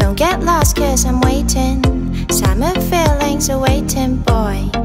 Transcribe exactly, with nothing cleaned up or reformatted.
Don't get lost cause I'm waiting. Summer feelings are waiting, boy.